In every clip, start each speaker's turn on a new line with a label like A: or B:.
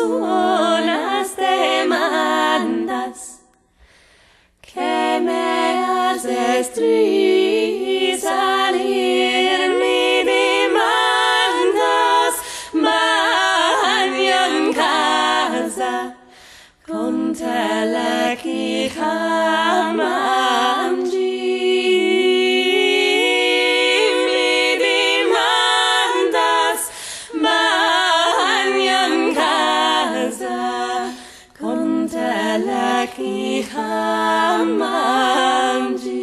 A: unas demandas que me haces salir mi demandas banyan casa con teleki kamanji mi demandas banyan casa con teleki kamanji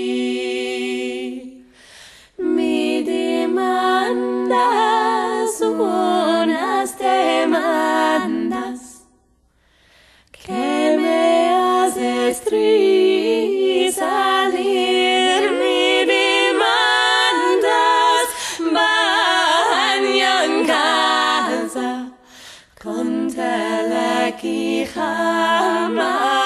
A: mi demandas unas demandas que me haces salir mi demandas banyan casa con teleki kamanji.